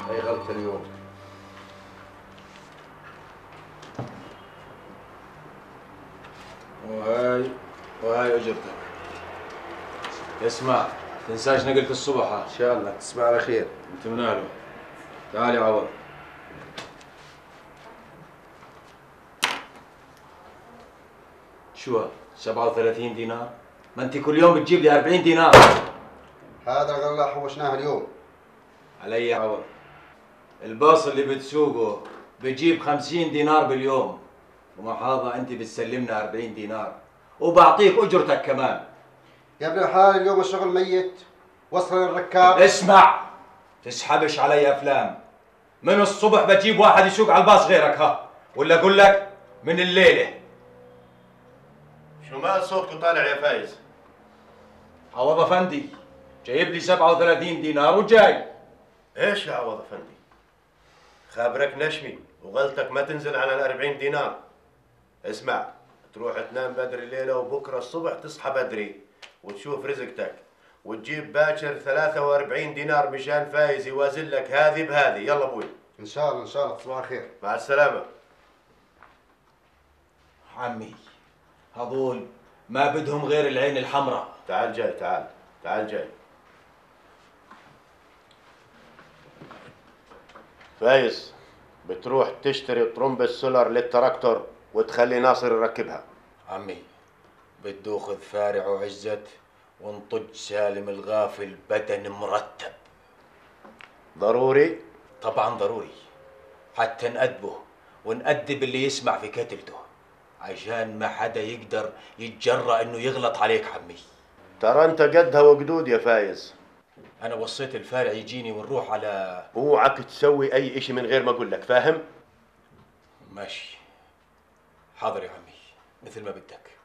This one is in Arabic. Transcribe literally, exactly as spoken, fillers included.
هي غلطة اليوم. وهاي وهاي اجرتك. اسمع، تنساش نقلة الصبح ها. ان شاء الله تصبح على خير. انت من اهله. تعال يا عوض. شو سبعة وثلاثين دينار؟ ما انت كل يوم بتجيب لي أربعين دينار. هذا الغلا حوشناه اليوم. علي يا عوض. الباص اللي بتسوقه بجيب خمسين دينار باليوم، ومع هذا انت بتسلمنا أربعين دينار وبعطيك اجرتك كمان. يا ابن الحلال اليوم الشغل ميت، وصل للركاب. اسمع، تسحبش علي افلام. من الصبح بجيب واحد يسوق على الباص غيرك ها، ولا اقول لك من الليله. شو مال صوتكم طالع يا فايز؟ عوض افندي جايب لي سبعة وثلاثين دينار وجاي. ايش يا عوض افندي؟ خابرك نشمي وغلطك ما تنزل على الأربعين دينار. اسمع، تروح تنام بدري الليله وبكره الصبح تصحى بدري وتشوف رزقتك وتجيب باكر ثلاثة وأربعين دينار مشان فايز يوازن لك هذه بهذه. يلا ابوي. ان شاء الله ان شاء الله تصبح على خير. مع السلامه. عمي هذول ما بدهم غير العين الحمراء. تعال جاي، تعال تعال جاي. فايز، بتروح تشتري طرمبة سولار للتراكتور وتخلي ناصر يركبها. عمي بده ياخذ فارع وعزت ونطج سالم الغافل بدن مرتب. ضروري؟ طبعا ضروري، حتى نأدبه ونأدب اللي يسمع في كتلته، عشان ما حدا يقدر يتجرأ انه يغلط عليك عمي. ترى انت قدها وقدود يا فايز. انا وصيت الفارع يجيني ونروح على. اوعك تسوي اي اشي من غير ما اقول لك، فاهم؟ ماشي، حاضر يا عمي، مثل ما بدك.